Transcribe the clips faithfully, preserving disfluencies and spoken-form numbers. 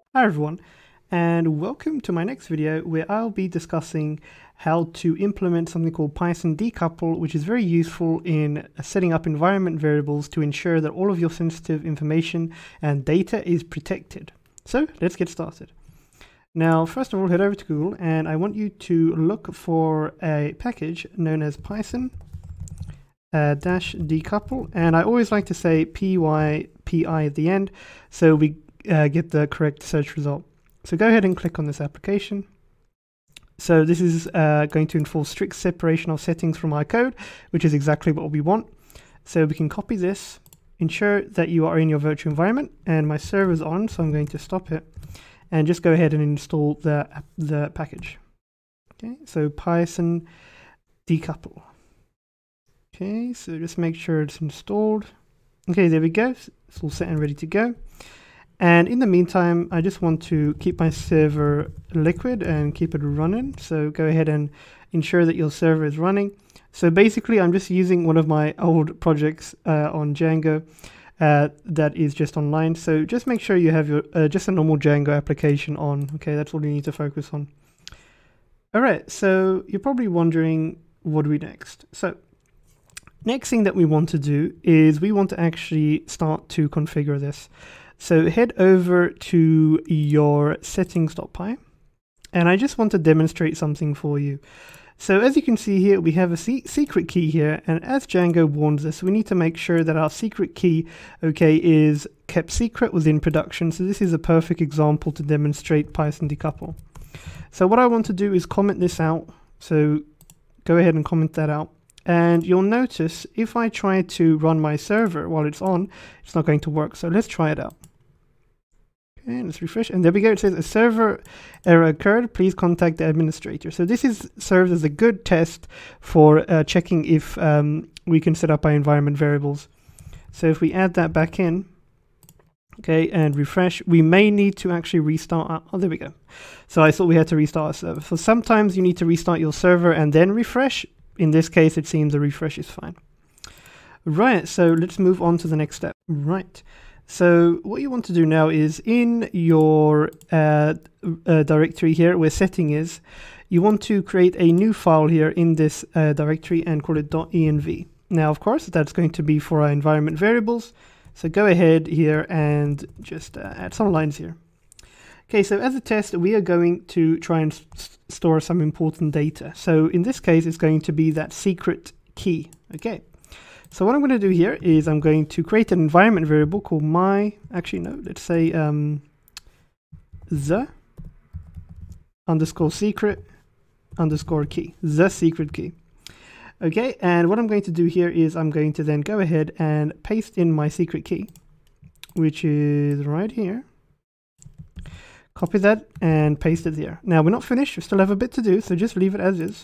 Hi everyone, and welcome to my next video where I'll be discussing how to implement something called Python Decouple, which is very useful in setting up environment variables to ensure that all of your sensitive information and data is protected. So let's get started. Now, first of all, head over to Google and I want you to look for a package known as Python uh, dash decouple, and I always like to say P Y P I at the end so we Uh, get the correct search result. So go ahead and click on this application. So this is uh, going to enforce strict separation of settings from our code, which is exactly what we want. So we can copy this, ensure that you are in your virtual environment, and my server's on, so I'm going to stop it, and just go ahead and install the, the package. Okay, so Python Decouple. Okay, so just make sure it's installed. Okay, there we go. It's all set and ready to go. And in the meantime, I just want to keep my server liquid and keep it running. So go ahead and ensure that your server is running. So basically, I'm just using one of my old projects uh, on Django uh, that is just online. So just make sure you have your uh, just a normal Django application on. Okay, that's all you need to focus on. All right, so you're probably wondering, what do we next? So next thing that we want to do is we want to actually start to configure this. So head over to your settings.py, and I just want to demonstrate something for you. So as you can see here, we have a secret key here, and as Django warns us, we need to make sure that our secret key, okay, is kept secret within production. So this is a perfect example to demonstrate Python Decouple. So what I want to do is comment this out. So go ahead and comment that out. And you'll notice if I try to run my server while it's on, it's not going to work. So let's try it out. Okay, let's refresh, and there we go. It says a server error occurred. Please contact the administrator. So this is serves as a good test for uh, checking if um, we can set up our environment variables. So if we add that back in, okay, and refresh, we may need to actually restart our, oh, there we go. So I thought we had to restart our server. So sometimes you need to restart your server and then refresh. In this case, it seems the refresh is fine. Right, so let's move on to the next step. Right. So what you want to do now is in your uh, uh, directory here where setting is, you want to create a new file here in this uh, directory and call it .env. Now, of course, that's going to be for our environment variables. So go ahead here and just uh, add some lines here. Okay, so as a test, we are going to try and store some important data. So in this case, it's going to be that secret key. Okay. So what I'm going to do here is I'm going to create an environment variable called my, actually no, let's say um, the underscore secret underscore key, the secret key. Okay, and what I'm going to do here is I'm going to then go ahead and paste in my secret key, which is right here. Copy that and paste it here. Now we're not finished, we still have a bit to do, so just leave it as is.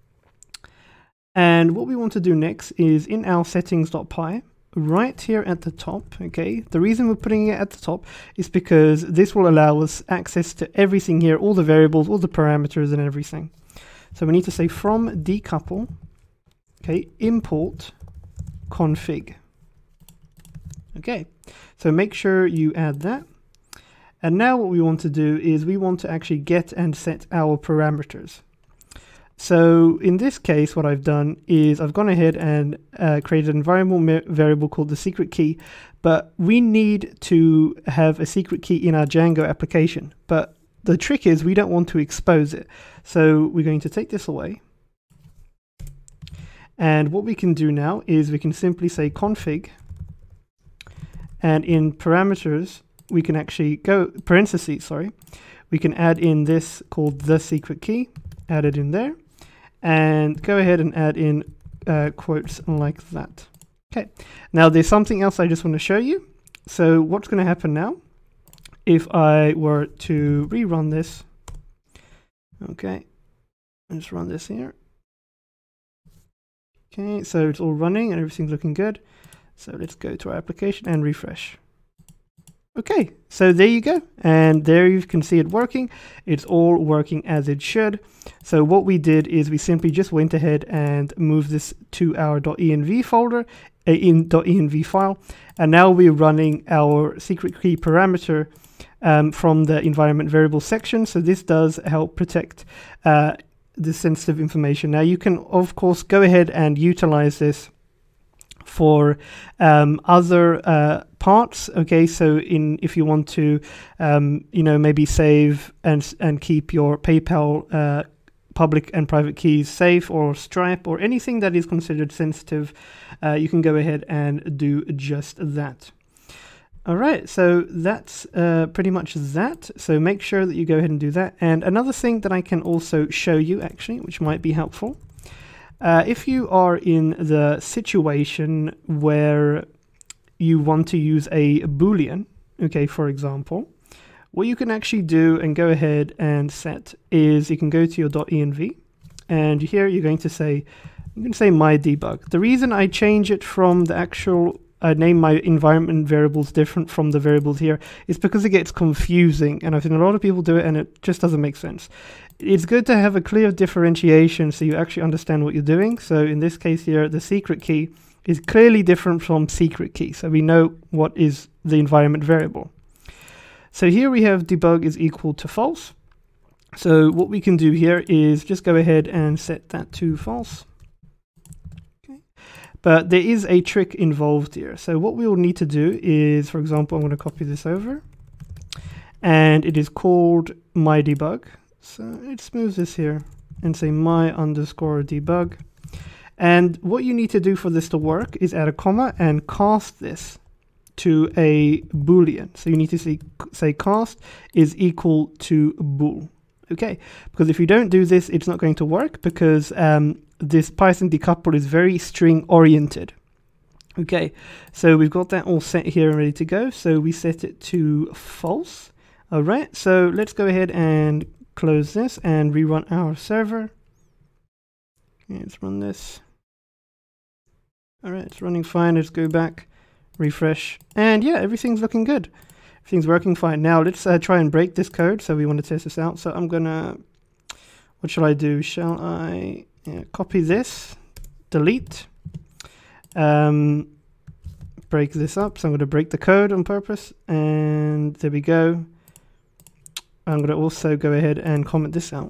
And what we want to do next is in our settings.py, right here at the top, okay, the reason we're putting it at the top is because this will allow us access to everything here, all the variables, all the parameters and everything. So we need to say from decouple, okay, import config. Okay, so make sure you add that. And now what we want to do is we want to actually get and set our parameters. So in this case, what I've done is I've gone ahead and uh, created an environment variable called the secret key, but we need to have a secret key in our Django application. But the trick is we don't want to expose it. So we're going to take this away. And what we can do now is we can simply say config, and in parameters, we can actually go parentheses, sorry, we can add in this called the secret key, add it in there. And go ahead and add in uh, quotes like that. Okay, now there's something else I just want to show you. So what's going to happen now if I were to rerun this? Okay, let's run this here. Okay, so it's all running and everything's looking good. So let's go to our application and refresh. Okay, so there you go, and there you can see it working. It's all working as it should. So what we did is we simply just went ahead and moved this to our .env folder, uh, in .env file, and now we're running our secret key parameter um, from the environment variable section. So this does help protect uh, the sensitive information. Now you can of course go ahead and utilize this for um, other uh, parts. Okay, so in if you want to, um, you know, maybe save and and keep your PayPal uh, public and private keys safe, or Stripe, or anything that is considered sensitive, uh, you can go ahead and do just that. All right, so that's uh, pretty much that. So make sure that you go ahead and do that. And another thing that I can also show you, actually, which might be helpful. Uh, if you are in the situation where you want to use a Boolean, okay, for example, what you can actually do and go ahead and set is you can go to your .env, and here you're going to say, you can say my debug. The reason I change it from the actual I name my environment variables different from the variables here is because it gets confusing, and I've seen a lot of people do it and it just doesn't make sense. It's good to have a clear differentiation so you actually understand what you're doing. So in this case here, the secret key is clearly different from secret key, so we know what is the environment variable. So here we have debug is equal to false. So what we can do here is just go ahead and set that to false. But there is a trick involved here. So what we will need to do is, for example, I'm going to copy this over, and it is called my debug. So let's move this here and say my underscore debug. And what you need to do for this to work is add a comma and cast this to a Boolean. So you need to say, say cast is equal to bool. Okay, because if you don't do this, it's not going to work, because um, this Python decouple is very string oriented. Okay, so we've got that all set here and ready to go. So we set it to false. All right, so let's go ahead and close this and rerun our server. Okay, let's run this. All right, it's running fine. Let's go back, refresh, and yeah, everything's looking good. Everything's working fine. Now let's uh, try and break this code. So we want to test this out. So I'm gonna, what shall I do? Shall I yeah, copy this, delete, um, break this up. So I'm gonna break the code on purpose, and there we go. I'm gonna also go ahead and comment this out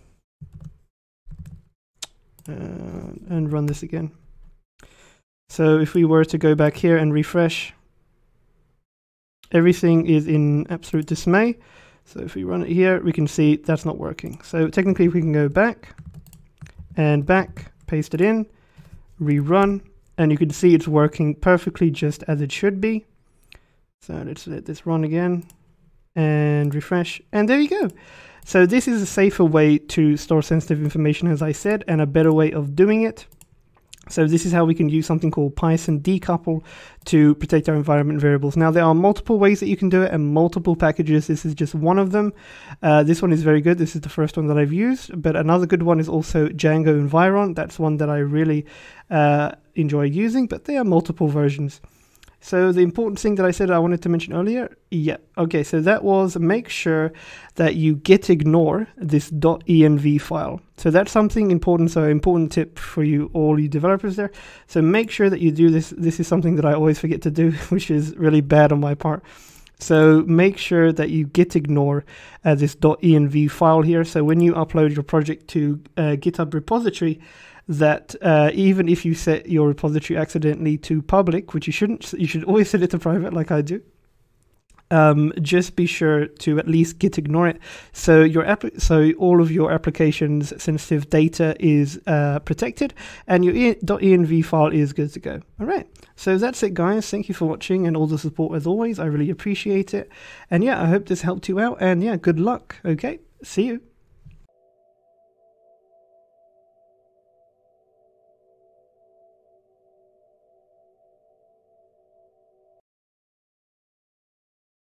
uh, and run this again. So if we were to go back here and refresh, everything is in absolute dismay. So if we run it here, we can see that's not working. So technically we can go back and back, paste it in, rerun, and you can see it's working perfectly just as it should be. So let's let this run again and refresh, and there you go. So this is a safer way to store sensitive information, as I said, and a better way of doing it. So this is how we can use something called Python Decouple to protect our environment variables. Now there are multiple ways that you can do it and multiple packages. This is just one of them. Uh, this one is very good. This is the first one that I've used, but another good one is also Django Environ. That's one that I really uh, enjoy using, but there are multiple versions. So the important thing that I said I wanted to mention earlier, yeah, okay, so that was make sure that you git ignore this .env file. So that's something important, so important tip for you, all you developers there. So make sure that you do this. This is something that I always forget to do, which is really bad on my part. So make sure that you git ignore uh, this .env file here. So when you upload your project to uh, GitHub repository, that uh, even if you set your repository accidentally to public, which you shouldn't, you should always set it to private like I do, um, just be sure to at least git ignore it. So your app, so all of your application's sensitive data is uh, protected, and your .env file is good to go. All right, so that's it, guys. Thank you for watching and all the support as always. I really appreciate it. And yeah, I hope this helped you out. And yeah, good luck. Okay, see you.